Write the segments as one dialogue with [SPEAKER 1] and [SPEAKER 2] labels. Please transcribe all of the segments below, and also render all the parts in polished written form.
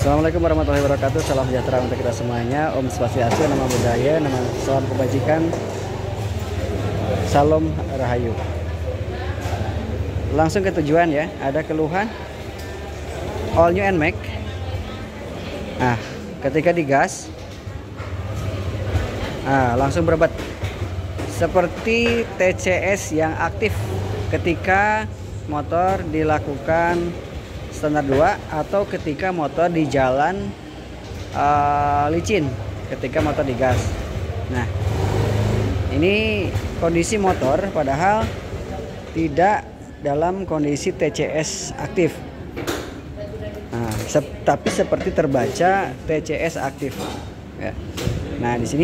[SPEAKER 1] Assalamualaikum warahmatullahi wabarakatuh. Salam sejahtera untuk kita semuanya. Om Swastiastu, nama budaya, nama salam kebajikan. Salam Rahayu. Langsung ke tujuan ya. Ada keluhan all new NMAX. Nah, ketika digas, langsung berebet. Seperti TCS yang aktif ketika motor dilakukan standar 2 atau ketika motor di jalan licin, ketika motor digas. Nah, ini kondisi motor padahal tidak dalam kondisi TCS aktif. Nah, tapi seperti terbaca TCS aktif. Ya. Nah, di sini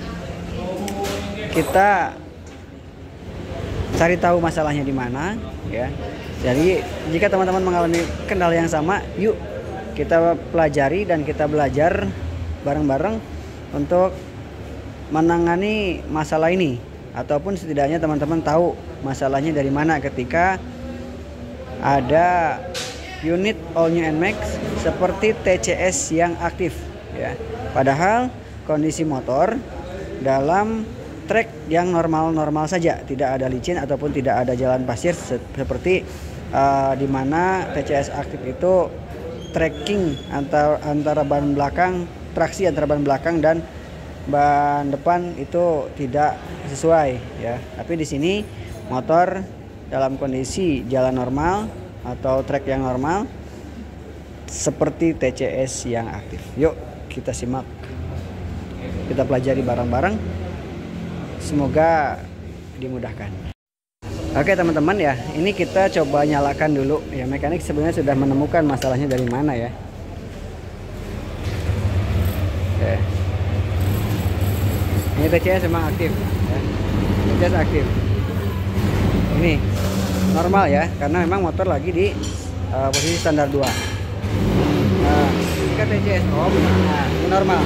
[SPEAKER 1] kita cari tahu masalahnya di mana, ya. Jadi jika teman-teman mengalami kendala yang sama, yuk kita pelajari dan kita belajar bareng-bareng untuk menangani masalah ini, ataupun setidaknya teman-teman tahu masalahnya dari mana ketika ada unit all new NMAX seperti TCS yang aktif, ya. Padahal kondisi motor dalam trek yang normal-normal saja, tidak ada licin ataupun tidak ada jalan pasir seperti di mana TCS aktif itu tracking antara ban belakang, traksi antara ban belakang dan ban depan itu tidak sesuai, ya. Tapi di sini motor dalam kondisi jalan normal atau trek yang normal seperti TCS yang aktif. Yuk kita simak, kita pelajari bareng-bareng. Semoga dimudahkan. Oke teman-teman ya, ini kita coba nyalakan dulu ya. Mekanik sebenarnya sudah menemukan masalahnya dari mana ya. Oke. Ini TCS memang aktif ya. TCS aktif. Ini normal ya, karena memang motor lagi di posisi standar 2. Nah, jika TCS off, nah ini normal.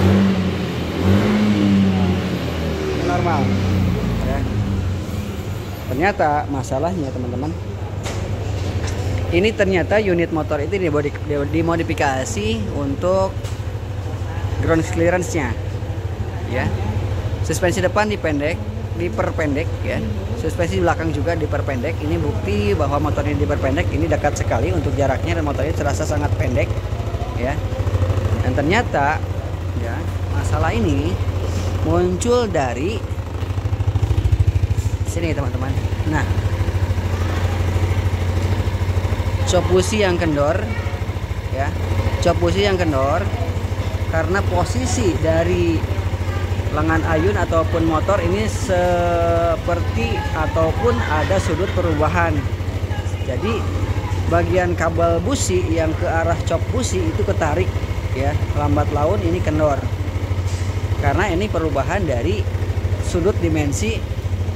[SPEAKER 1] Ini normal. Ya. Ternyata masalahnya teman-teman, ini ternyata unit motor itu dimodifikasi untuk ground clearance-nya, ya. Suspensi depan diperpendek, ya. Suspensi belakang juga diperpendek. Ini bukti bahwa motor ini diperpendek. Ini dekat sekali untuk jaraknya dan motornya terasa sangat pendek, ya. Dan ternyata, ya, masalah ini muncul dari sini teman-teman. Nah, cop busi yang kendor, ya, cop busi yang kendor karena posisi dari lengan ayun ataupun motor ini seperti ataupun ada sudut perubahan. Jadi bagian kabel busi yang ke arah cop busi itu ketarik, ya, lambat laun ini kendor karena ini perubahan dari sudut dimensi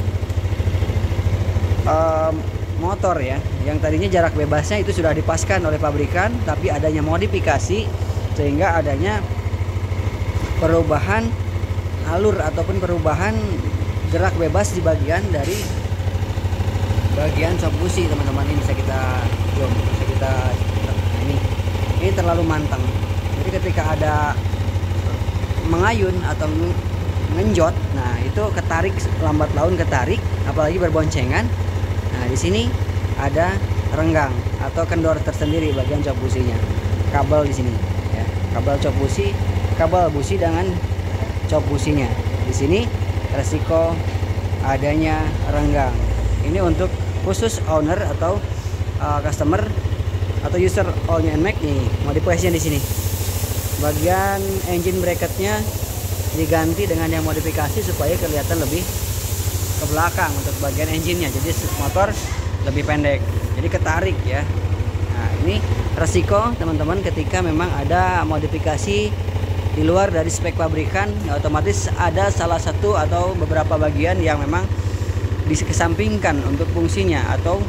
[SPEAKER 1] motor, ya, yang tadinya jarak bebasnya itu sudah dipaskan oleh pabrikan, tapi adanya modifikasi sehingga adanya perubahan alur ataupun perubahan gerak bebas di bagian dari bagian cop busi teman-teman. Ini bisa kita ini terlalu manteng. Jadi ketika ada mengayun atau ngenjot, nah itu ketarik, lambat laun ketarik, apalagi berboncengan. Nah, di sini ada renggang atau kendor tersendiri bagian cop businya. Kabel di sini, ya. Kabel cop busi, kabel busi dengan cop businya. Di sini resiko adanya renggang. Ini untuk khusus owner atau customer atau user all new NMAX nih. Modifikasinya di sini. Bagian engine bracketnya diganti dengan yang modifikasi supaya kelihatan lebih ke belakang untuk bagian engine-nya, jadi motor lebih pendek, jadi ketarik, ya. Nah, ini resiko teman-teman ketika memang ada modifikasi di luar dari spek pabrikan, ya, otomatis ada salah satu atau beberapa bagian yang memang dikesampingkan untuk fungsinya atau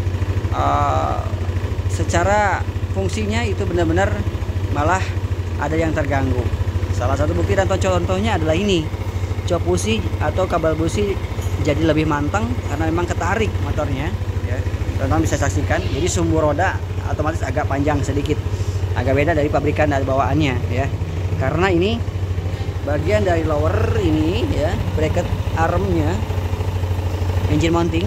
[SPEAKER 1] secara fungsinya itu benar-benar malah ada yang terganggu. Salah satu bukti dan contohnya adalah ini, cop busi atau kabel busi jadi lebih manteng karena memang ketarik motornya, ya. Teman-teman bisa saksikan, jadi sumbu roda otomatis agak panjang sedikit agak beda dari pabrikan dan bawaannya ya. Karena ini bagian dari lower ini ya, bracket armnya, engine mounting,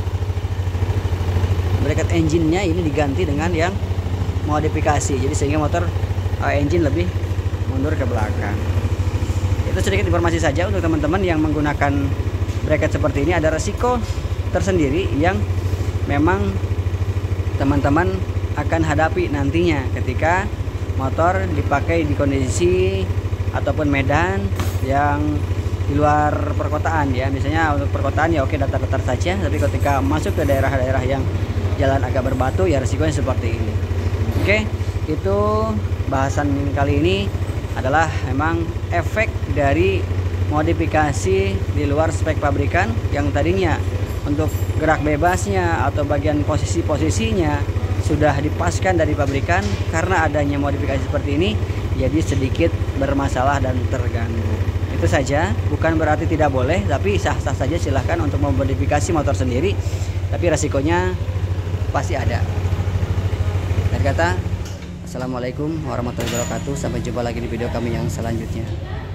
[SPEAKER 1] bracket engine-nya ini diganti dengan yang modifikasi. Jadi sehingga motor engine lebih mundur ke belakang. Itu sedikit informasi saja untuk teman-teman yang menggunakan bracket seperti ini. Ada resiko tersendiri yang memang teman-teman akan hadapi nantinya ketika motor dipakai di kondisi ataupun medan yang di luar perkotaan ya. Misalnya untuk perkotaan ya oke, datar-datar saja, tapi ketika masuk ke daerah-daerah yang jalan agak berbatu ya resikonya seperti ini. Oke, itu bahasan kali ini adalah memang efek dari modifikasi di luar spek pabrikan yang tadinya untuk gerak bebasnya atau bagian posisi-posisinya sudah dipaskan dari pabrikan. Karena adanya modifikasi seperti ini jadi sedikit bermasalah dan terganggu. Itu saja, bukan berarti tidak boleh, tapi sah-sah saja, silahkan untuk memodifikasi motor sendiri, tapi resikonya pasti ada. Dan kata assalamualaikum warahmatullahi wabarakatuh, sampai jumpa lagi di video kami yang selanjutnya.